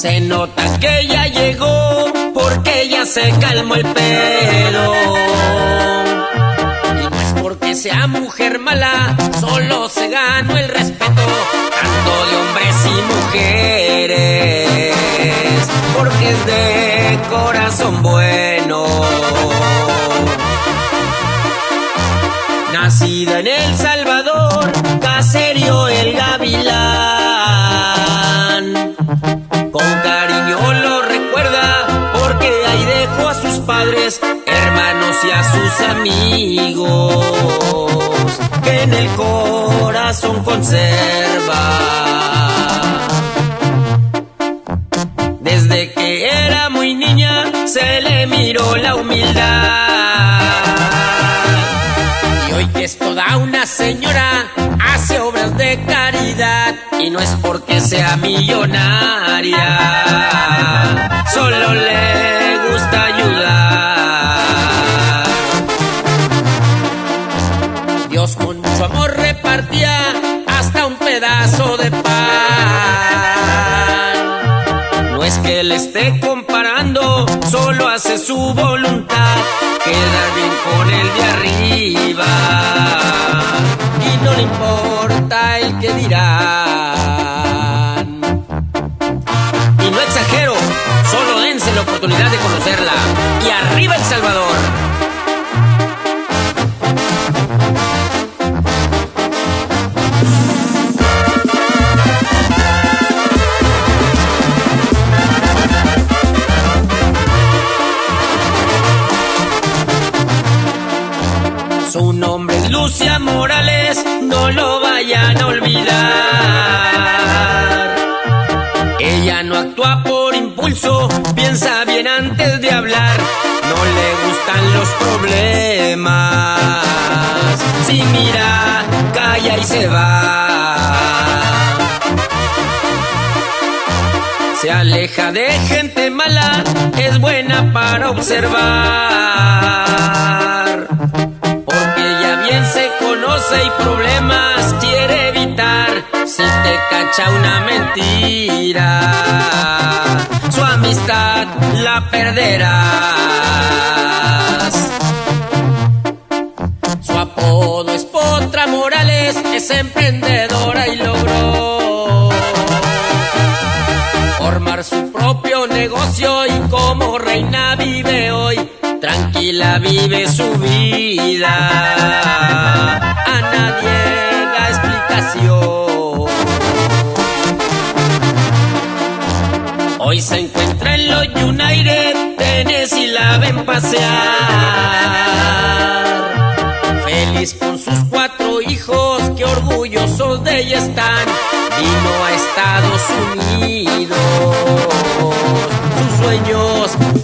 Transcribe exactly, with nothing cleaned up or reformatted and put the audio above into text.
Se nota que ya llegó porque ya se calmó el pedo. Y no es porque sea mujer mala, solo se ganó el respeto tanto de hombres y mujeres, porque es de corazón bueno. Nacida en El Salvador, Caserio el Gavilán, con cariño lo recuerda porque ahí dejó a sus padres, hermanos y a sus amigos, que en el corazón conserva. Desde que era muy niña se le miró la humildad, y hoy que es toda una señora hace obras de caridad, y no es porque sea millonaria, solo le gusta ayudar. Dios con mucho amor repartía hasta un pedazo de pan. No es que le esté comparando, solo hace su voluntad, quedar bien con el de arriba, y no le importa el que dirán. Y no exagero, solo dense la oportunidad de conocerla. Y arriba El Salvador. Su nombre es Lucia Morales, no lo vayan a olvidar. Ella no actúa por impulso, piensa bien antes de hablar, no le gustan los problemas. Si mira, calla y se va. Se aleja de gente mala, es buena para observar, bien se conoce y problemas quiere evitar. Si te cacha una mentira, su amistad la perderás. Su apodo es Potra Morales, es emprendedora y logró formar su propio negocio, y como reina vive hoy, tranquila vive su vida, a nadie da explicación. Hoy se encuentra en los United, Tennessee, la ven pasear, feliz con sus cuatro hijos, que orgullosos de ella están. Vino a Estados Unidos, sus sueños